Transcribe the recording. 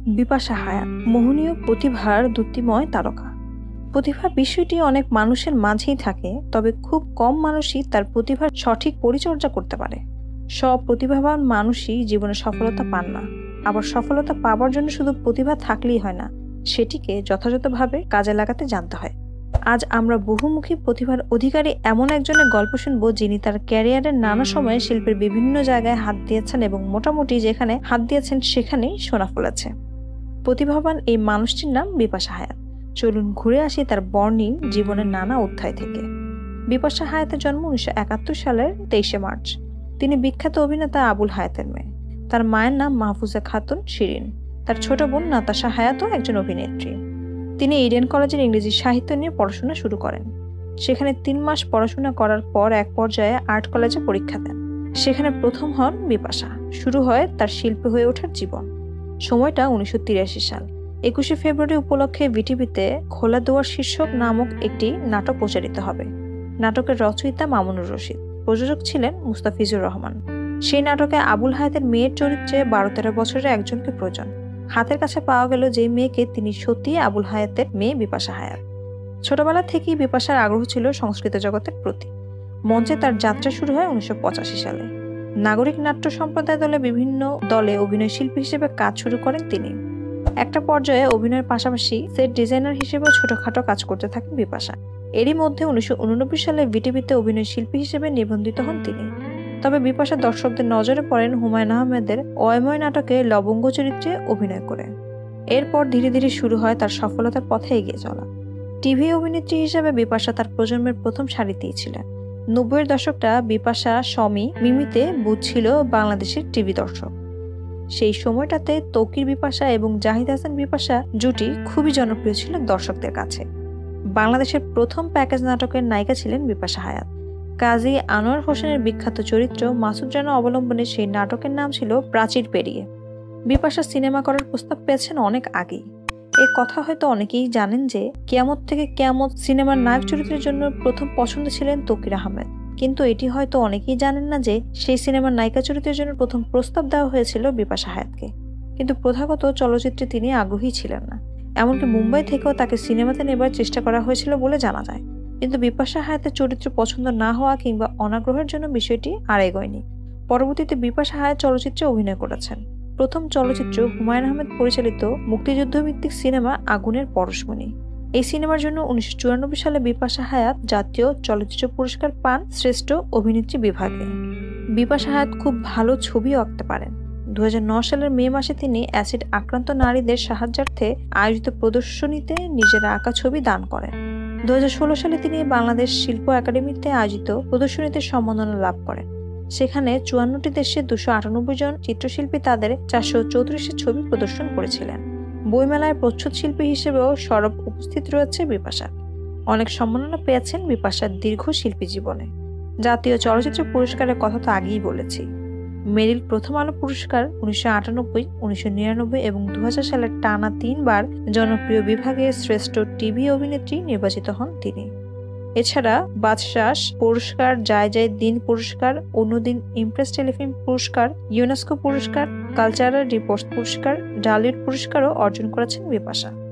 বিপাশা হায়াত মোহনীয় প্রতিভার দ্যুতিময় তারকা। প্রতিভার বিষয়টি অনেক মানুষের মাঝেই থাকে, তবে খুব কম মানুষই তার প্রতিভার সঠিক পরিচর্যা করতে পারে। সব প্রতিভাবান মানুষই জীবনে সফলতা পান না, আবার সফলতা পাওয়ার জন্য শুধু প্রতিভা থাকলেই হয় না, সেটিকে যথাযথভাবে কাজে লাগাতে জানতে হয়। আজ আমরা বহুমুখী প্রতিভার অধিকারী এমন একজনের গল্প শুনবো, যিনি তার ক্যারিয়ারের নানা সময়ে শিল্পের বিভিন্ন জায়গায় হাত দিয়েছেন এবং মোটামুটি যেখানে হাত দিয়েছেন সেখানেই সোনা ফলেছে। প্রতিভাবান এই মানুষটির নাম বিপাশা হায়াত। চলুন ঘুরে আসি তার বর্ণিল জীবনের নানা অধ্যায় থেকে। বিপাশা হায়াতের জন্ম 1971 সালের 23 মার্চ। তিনি বিখ্যাত অভিনেতা আবুল হায়াতের মেয়ে। তার মায়ের নাম মাহফুজা খাতুন শিরিন। তার ছোট বোন নাতাশা হায়াতও একজন অভিনেত্রী। তিনি ইডেন কলেজের ইংরেজি সাহিত্য নিয়ে পড়াশোনা শুরু করেন। সেখানে 3 মাস পড়াশোনা করার পর এক পর্যায়ে আর্ট কলেজে পরীক্ষা দেন। সেখানে প্রথম হন বিপাশা। শুরু হয় তার শিল্পী হয়ে ওঠার জীবন। সময়টা 1983 সাল। 21শে ফেব্রুয়ারি উপলক্ষে ভিটিভিতে খোলা দুয়ার শীর্ষক নামক একটি নাটক প্রচারিত হবে। নাটকের রচয়িতা মামুনুর রশিদ, প্রযোজক ছিলেন মুস্তাফিজুর রহমান। সেই নাটকে আবুল হায়াতের মেয়ের চরিত্রে 12-13 বছরের একজনকে প্রয়োজন। হাতের কাছে পাওয়া গেল যে মেয়েকে, তিনি সত্যিই আবুল হায়াতের মেয়ে বিপাশা হায়াত। ছোটবেলা থেকেই বিপাশার আগ্রহ ছিল সংস্কৃত জগতের প্রতি। মঞ্চে তার যাত্রা শুরু হয় 1985 সালে। নাগরিক নাট্য সম্প্রদায় দলে বিভিন্ন দলে অভিনয় শিল্পী হিসেবে কাজ শুরু করেন তিনি। একটা পর্যায়ে অভিনয়ের পাশাপাশি সেট ডিজাইনার হিসেবেও ছোটখাটো কাজ করতে থাকেন বিপাশা। এরই মধ্যে 1989 সালে ভিটিভিতে অভিনয় শিল্পী হিসেবে নিবন্ধিত হন তিনি। তবে বিপাশা দর্শকদের নজরে পড়েন হুমায়ুন আহমেদের অয়ময় নাটকে লবঙ্গ চরিত্রে অভিনয় করে। এরপর ধীরে ধীরে শুরু হয় তার সফলতার পথে এগিয়ে চলা। টিভি অভিনেত্রী হিসেবে বিপাশা তার প্রজন্মের প্রথম সারিতেই ছিলেন। 90-এর দশকটা বিপাশা শমি মিমিতে বুঝছিল বাংলাদেশের টিভি দর্শক। সেই সময়টাতে তৌকির বিপাশা এবং জাহিদ হাসান বিপাশা জুটি খুবই জনপ্রিয় ছিল দর্শকদের কাছে। বাংলাদেশের প্রথম প্যাকেজ নাটকের নায়িকা ছিলেন বিপাশা হায়াত। কাজী আনোয়ার হোসেনের বিখ্যাত চরিত্র মাসুদ রানা অবলম্বনে সেই নাটকের নাম ছিল প্রাচীর পেরিয়ে। বিপাশা সিনেমা করার প্রস্তাব পেয়েছেন অনেক আগেই। এই কথা হয়তো অনেকেই জানেন যে কিয়ামত থেকে কিয়ামত সিনেমার নায়ক চরিত্রের জন্য প্রথম পছন্দ ছিলেন তৌকির আহমেদ, কিন্তু এটি হয়তো অনেকেই জানেন না যে সেই সিনেমার নায়িকা চরিত্রের জন্য প্রথম প্রস্তাব দেওয়া হয়েছিল বিপাশা হায়াতকে। কিন্তু প্রথাগত চলচ্চিত্রে তিনি আগ্রহী ছিলেন না, এমনকি মুম্বাই থেকেও তাকে সিনেমাতে নেবার চেষ্টা করা হয়েছিল বলে জানা যায়। কিন্তু বিপাশা হায়াতের চরিত্র পছন্দ না হওয়া কিংবা অনাগ্রহের জন্য বিষয়টি আর এগোয়নি। পরবর্তীতে বিপাশা হায়াত চলচ্চিত্রে অভিনয় করেছেন। প্রথম চলচ্চিত্র হুমায়ুন আহমেদ পরিচালিত মুক্তিযুদ্ধভিত্তিক সিনেমা আগুনের পরশমণি। এই সিনেমার জন্য 1994 সালে বিপাশা হায়াত জাতীয় চলচ্চিত্র পুরস্কার পান শ্রেষ্ঠ অভিনেত্রী বিভাগে। বিপাশা হায়াত খুব ভালো ছবিও আঁকতে পারেন। 2009 সালের মে মাসে তিনি অ্যাসিড আক্রান্ত নারীদের সাহায্যার্থে আয়োজিত প্রদর্শনীতে নিজের আঁকা ছবি দান করেন। 2016 সালে তিনি বাংলাদেশ শিল্প একাডেমিতে আয়োজিত প্রদর্শনীতে সম্মাননা লাভ করেন। সেখানে 54টি দেশে 298 জন চিত্রশিল্পী তাদের 434 ছবি প্রদর্শন করেছিলেন। বইমেলায় প্রচ্ছদ শিল্পী হিসেবেও সরব উপস্থিত রয়েছে বিপাশা। অনেক সম্মাননা পেয়েছেন বিপাশার দীর্ঘ শিল্পী জীবনে। জাতীয় চলচ্চিত্র পুরস্কারের কথা তো আগেই বলেছি। মেরিল প্রথম আলো পুরস্কার 1998, 1999 এবং 2000 সালের টানা 3 বার জনপ্রিয় বিভাগে শ্রেষ্ঠ টিভি অভিনেত্রী নির্বাচিত হন তিনি। এছাড়া বাদশাহ পুরস্কার, জয় জয় দিন পুরস্কার, অন্যদিন ইমপ্রেস টেলিফিল্ম পুরস্কার, ইউনেস্কো পুরস্কার, কালচারাল রিপোর্টস পুরস্কার, ডালিউড পুরস্কারও অর্জন করেছেন বিপাশা।